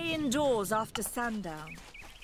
Stay indoors after sundown.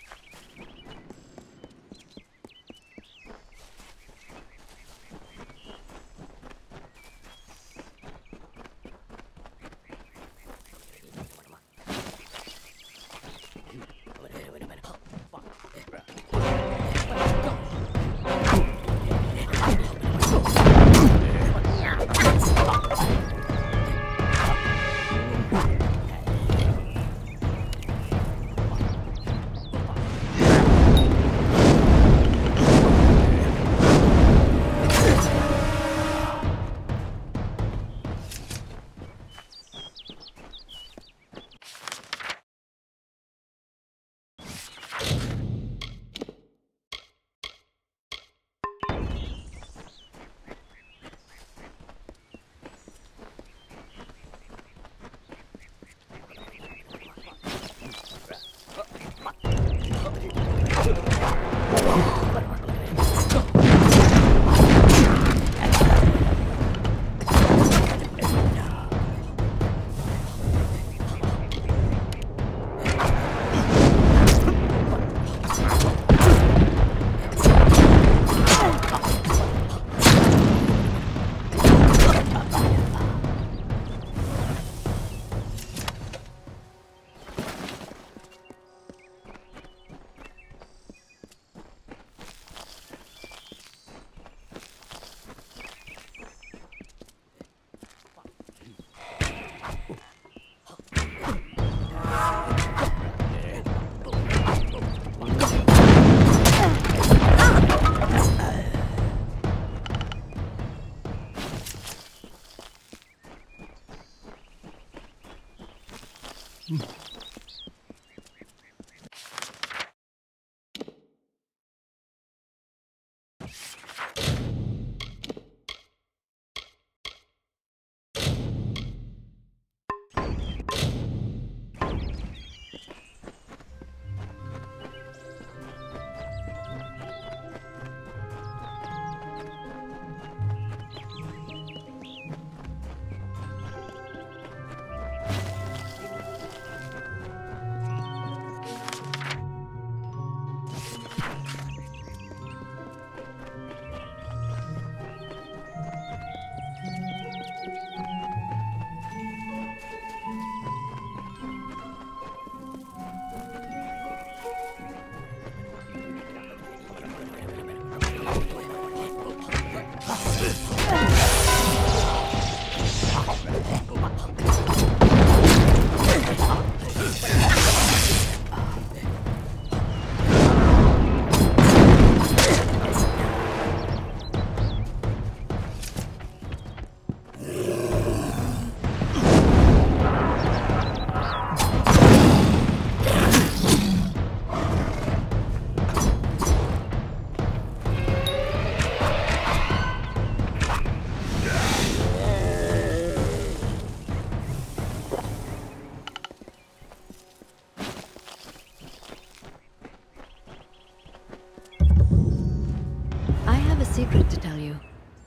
Secret to tell you.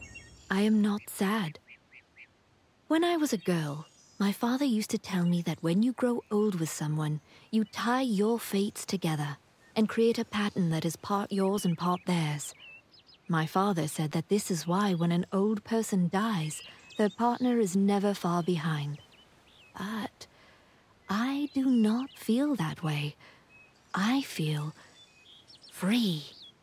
I am not sad. When I was a girl, my father used to tell me that when you grow old with someone, you tie your fates together and create a pattern that is part yours and part theirs. My father said that this is why when an old person dies, their partner is never far behind. But I do not feel that way. I feel free.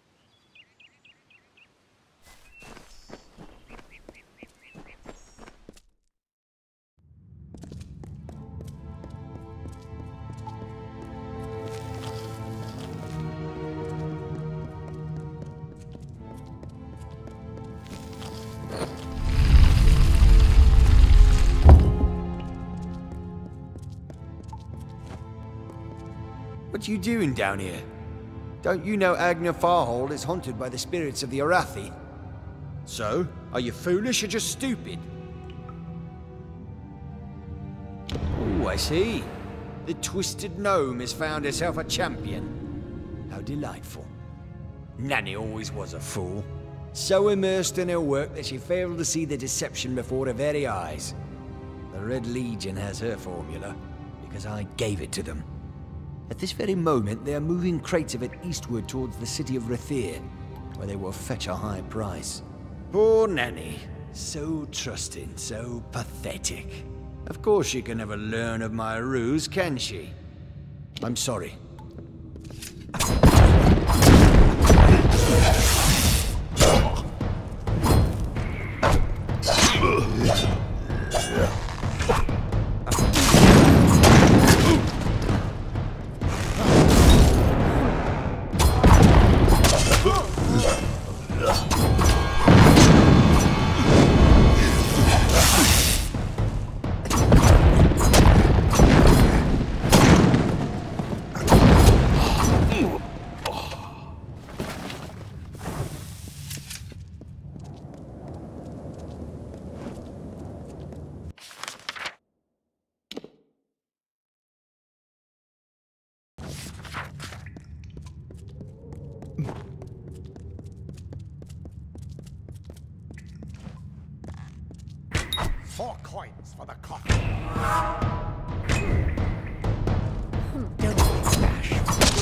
What you doing down here? Don't you know Agna Farhold is haunted by the spirits of the Arathi? So, are you foolish or just stupid? Oh, I see. The Twisted Gnome has found herself a champion. How delightful. Nanny always was a fool. So immersed in her work that she failed to see the deception before her very eyes. The Red Legion has her formula, because I gave it to them. At this very moment, they are moving crates of it eastward towards the city of Rathir, where they will fetch a high price. Poor Nanny. So trusting, so pathetic. Of course she can never learn of my ruse, can she? I'm sorry. Four coins for the coffin. Don't smash.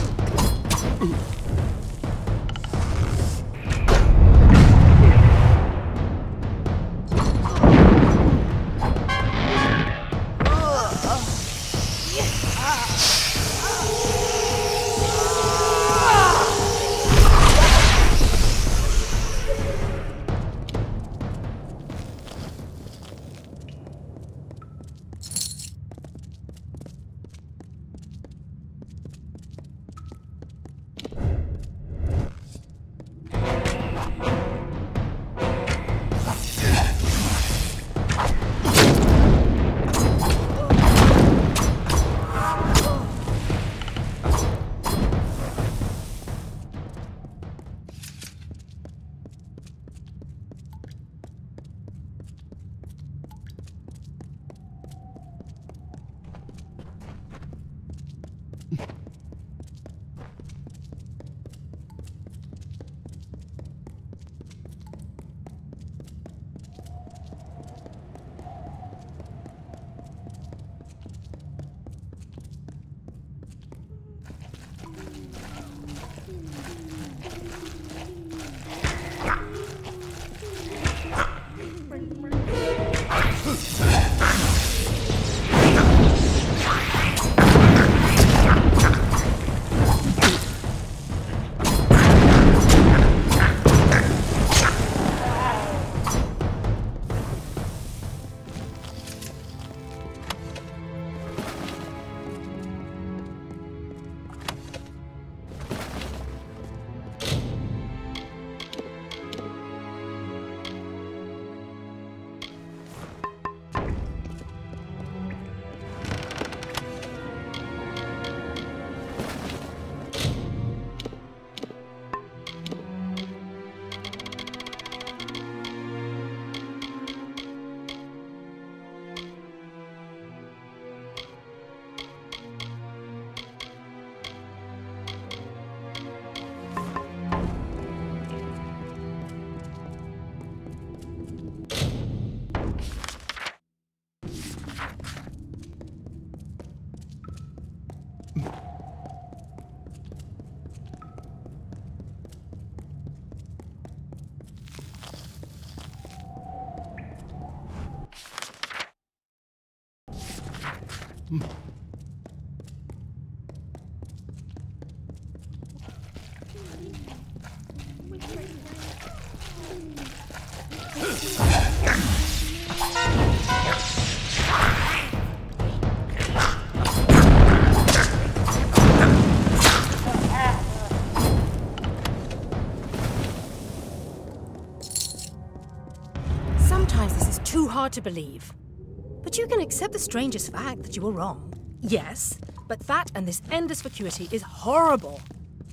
Sometimes this is too hard to believe. But you can accept the strangest fact that you were wrong. Yes, but that and this endless vacuity is horrible.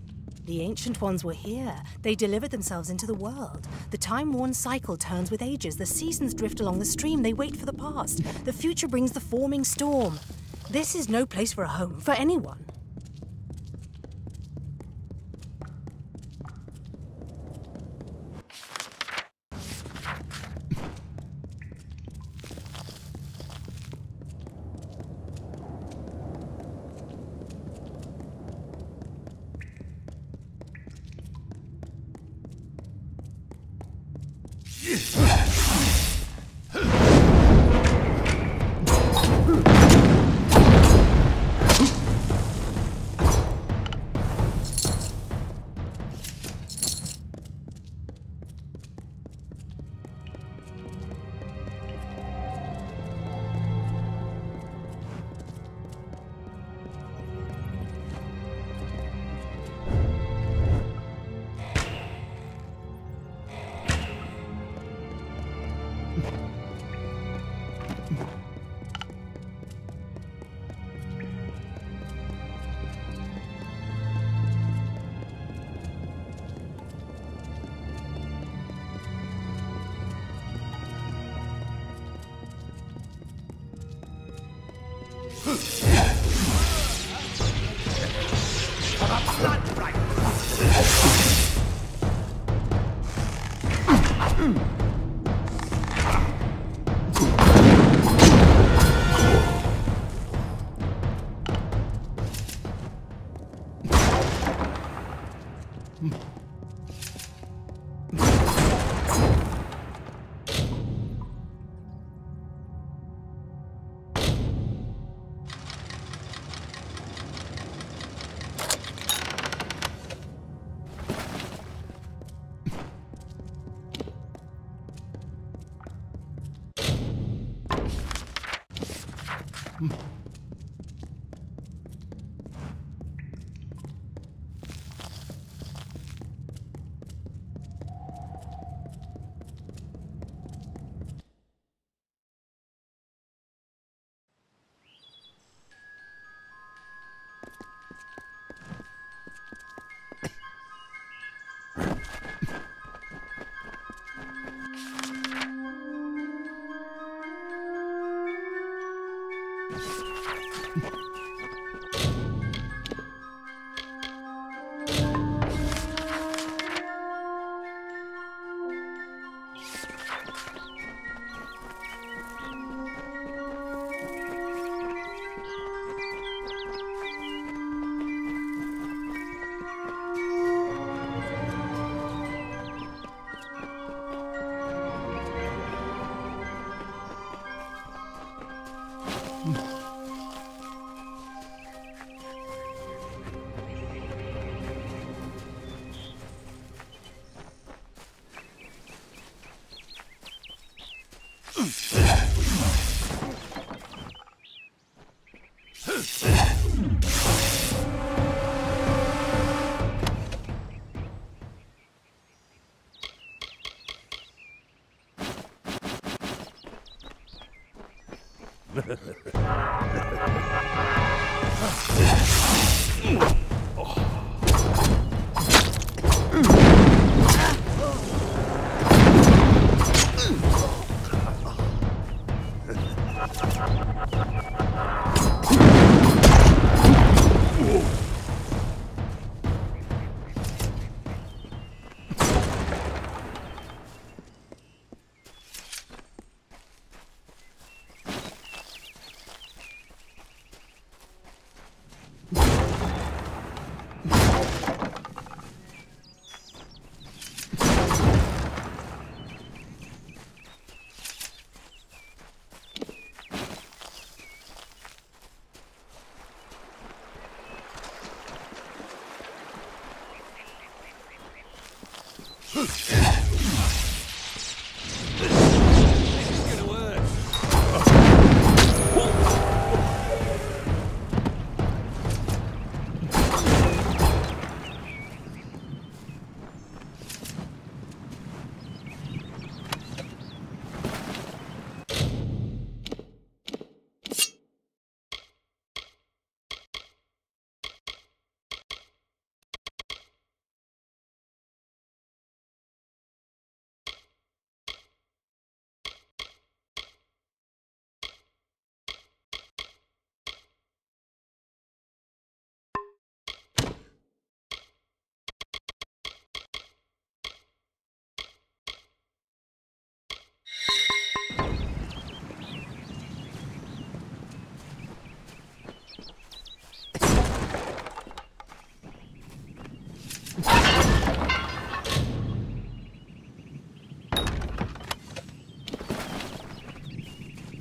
The Ancient Ones were here. They delivered themselves into the world. The time-worn cycle turns with ages. The seasons drift along the stream. They wait for the past. The future brings the forming storm. This is no place for a home, for anyone.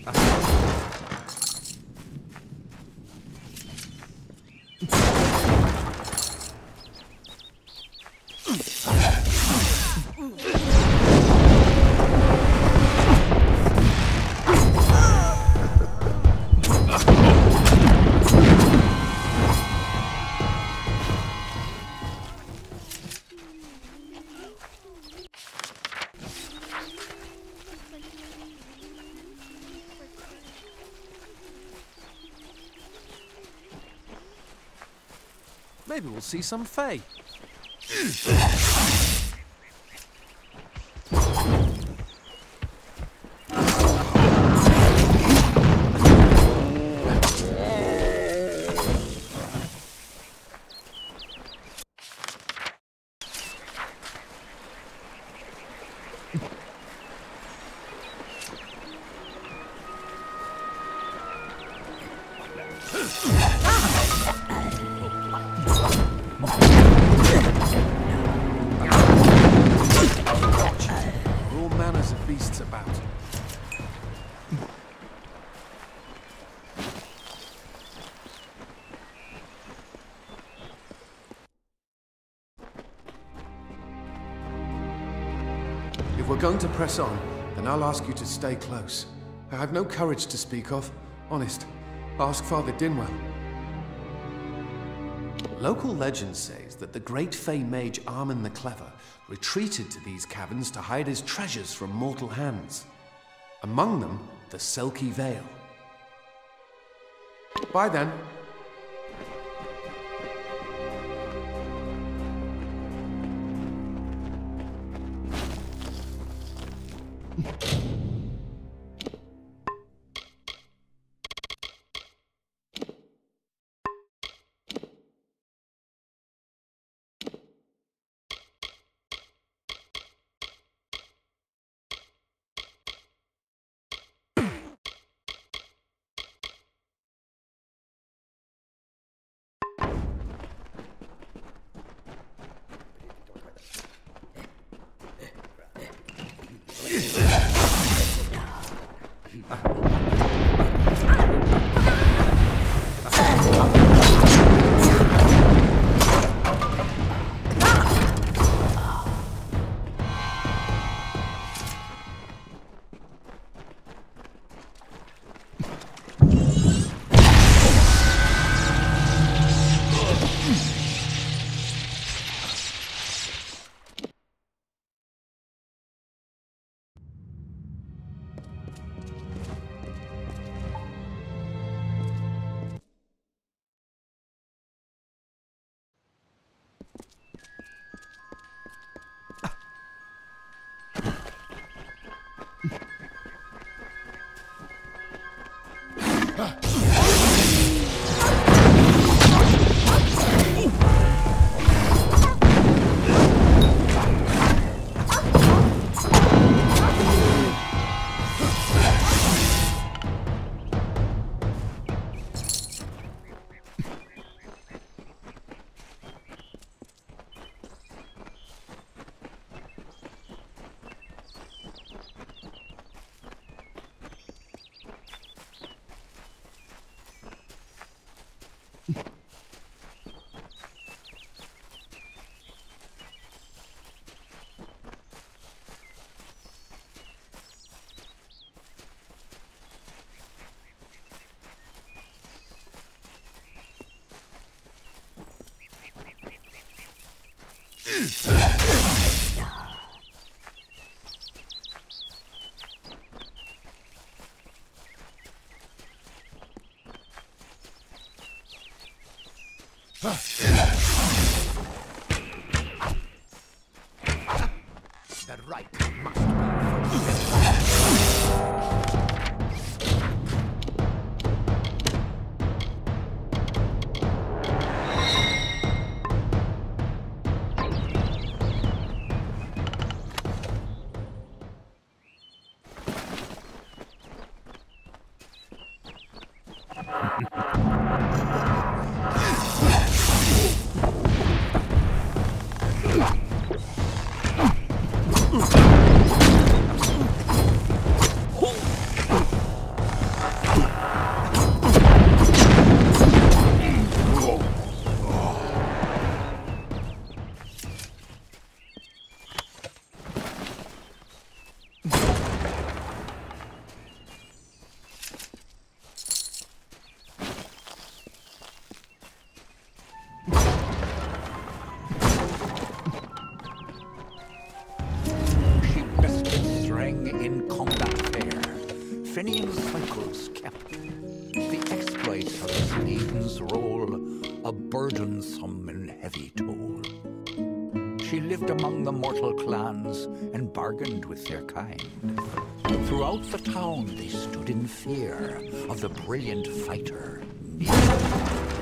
Maybe we'll see some Fae. All manners of beasts about. If we're going to press on, then I'll ask you to stay close. I have no courage to speak of. Honest. Ask Father Dinwell. Local legend says that the great Fey mage Armin the Clever retreated to these caverns to hide his treasures from mortal hands. Among them, the Selkie Veil. Bye then. The right must be Finian cycles kept. The exploit of his maiden's role, a burdensome and heavy toll. She lived among the mortal clans and bargained with their kind. Throughout the town they stood in fear of the brilliant fighter near.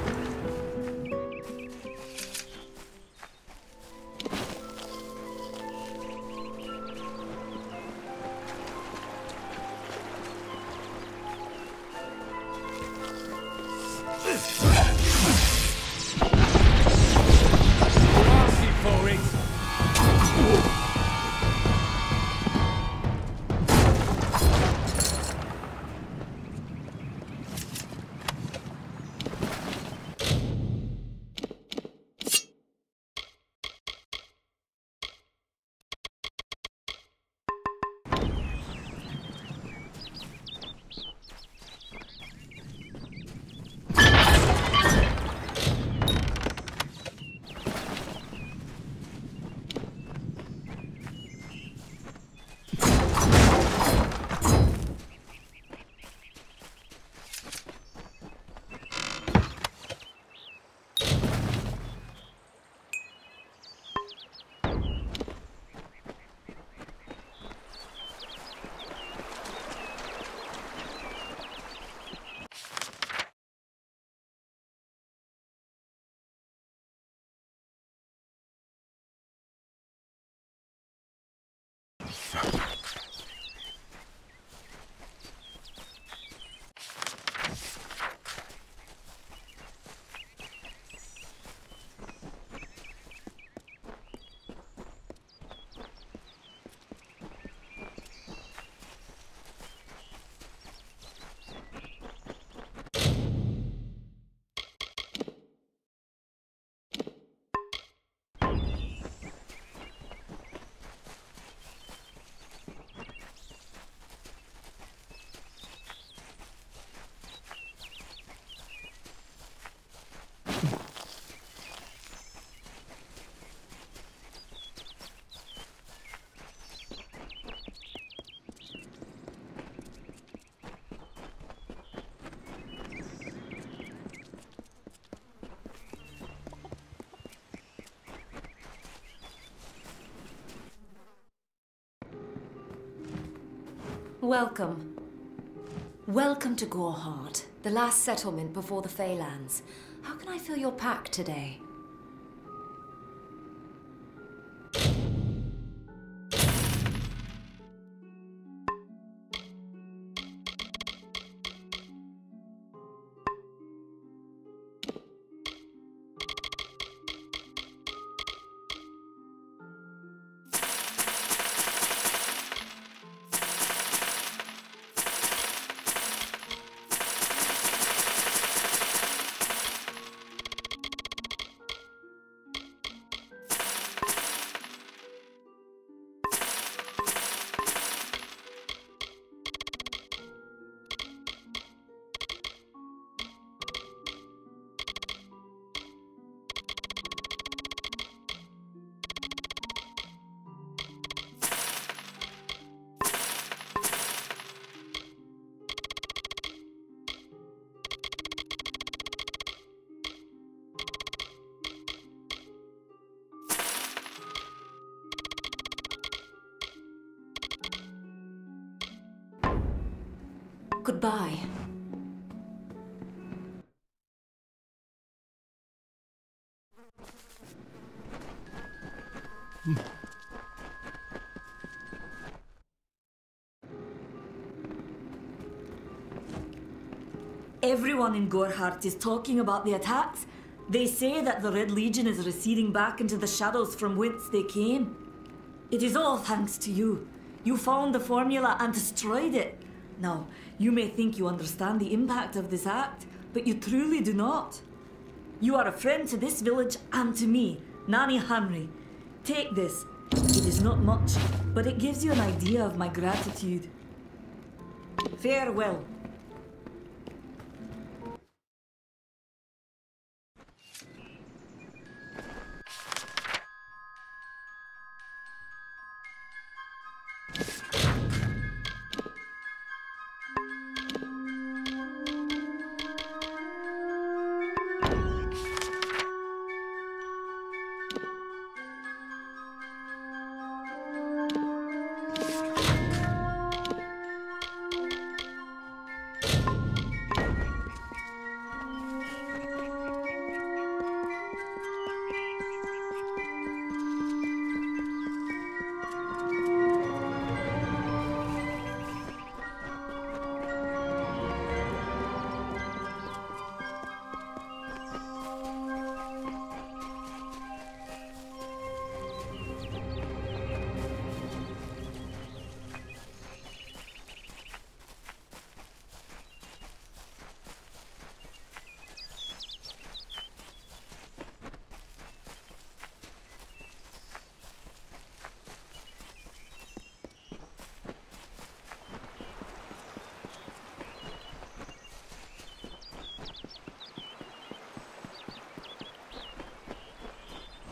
Welcome. Welcome to Goreheart, the last settlement before the Feylands. How can I fill your pack today? Goodbye. Everyone in Goreheart is talking about the attacks. They say that the Red Legion is receding back into the shadows from whence they came. It is all thanks to you. You found the formula and destroyed it. Now, you may think you understand the impact of this act, but you truly do not. You are a friend to this village and to me, Nanny Henry. Take this. It is not much, but it gives you an idea of my gratitude. Farewell.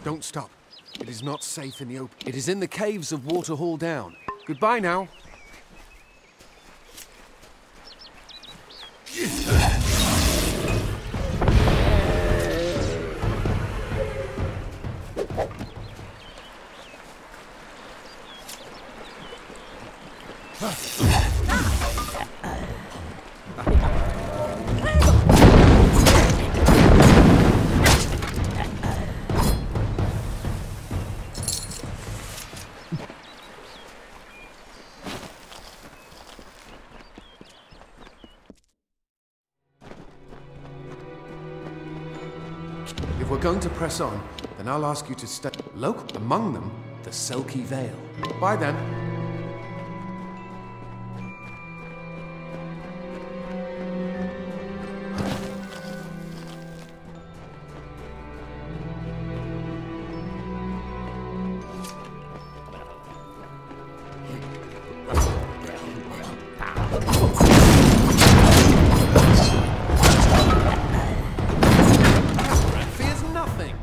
Don't stop. It is not safe in the open. It is in the caves of Waterhall Down. Goodbye now. If we're going to press on, then I'll ask you to stay local. Among them, the Selkie Vale. Bye then. Fears nothing.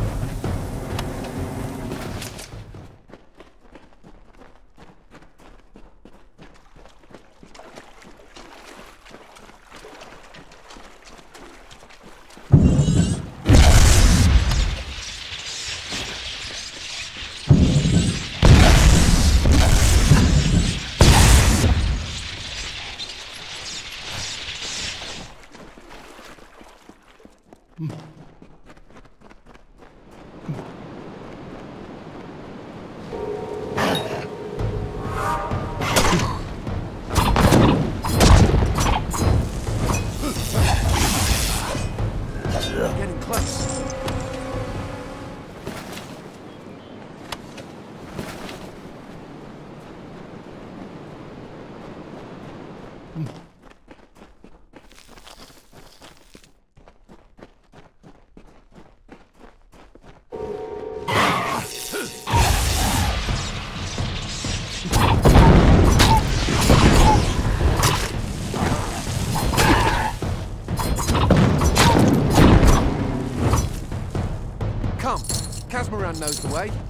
Getting close. Come, Casmaran knows the way.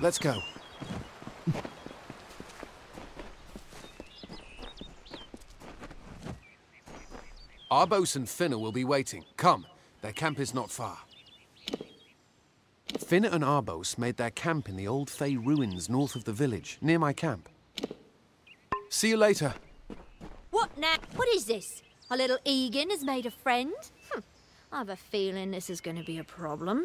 let's go. Arbos and Finna will be waiting. Come, their camp is not far. Finna and Arbos made their camp in the old Fey ruins north of the village, near my camp. See you later. What now? What is this? Our little Egan has made a friend? I have a feeling this is going to be a problem.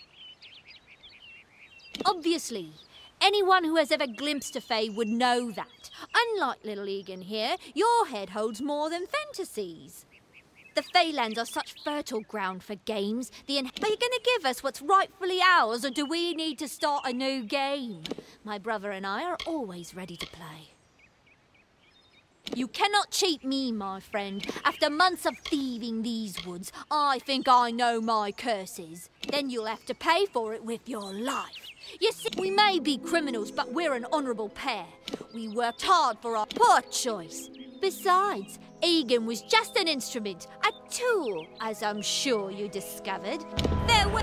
Obviously, anyone who has ever glimpsed a Fae would know that. Unlike little Egan here, your head holds more than fantasies. The Feylands are such fertile ground for games. Are you going to give us what's rightfully ours, or do we need to start a new game? My brother and I are always ready to play. You cannot cheat me, my friend. After months of thieving these woods, I think I know my curses. Then you'll have to pay for it with your life. You see, we may be criminals, but we're an honourable pair. We worked hard for our poor choice. Besides, Egan was just an instrument, a tool, as I'm sure you discovered. Farewell.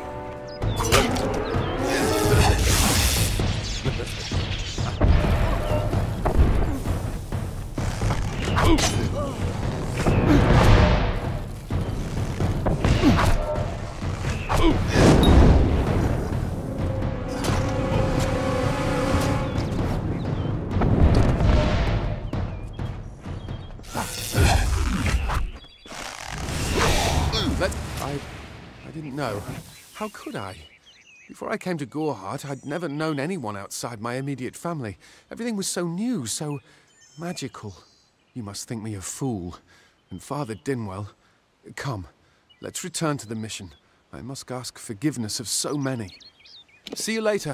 I didn't know. How could I? Before I came to Gorehart, I'd never known anyone outside my immediate family. Everything was so new, so magical. You must think me a fool. And Father Dinwell... Come, let's return to the mission. I must ask forgiveness of so many. See you later.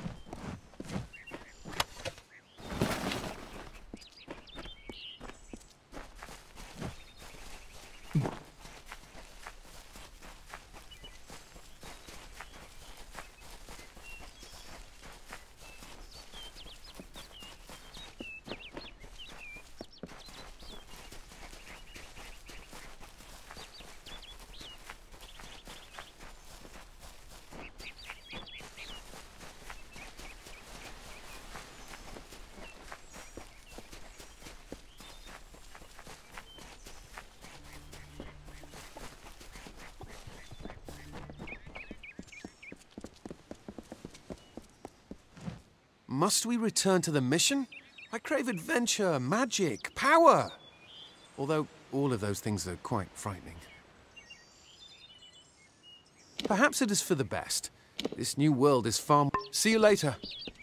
Must we return to the mission? I crave adventure, magic, power. Although all of those things are quite frightening. Perhaps it is for the best. This new world is far more... See you later.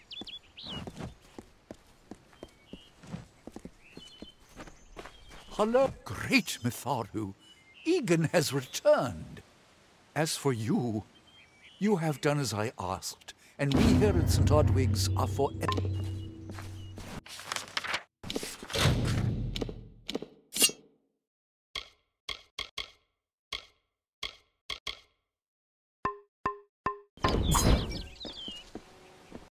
Hello, great Mitharu. Egan has returned. As for you, you have done as I asked, and we here at St. Odwig's are for...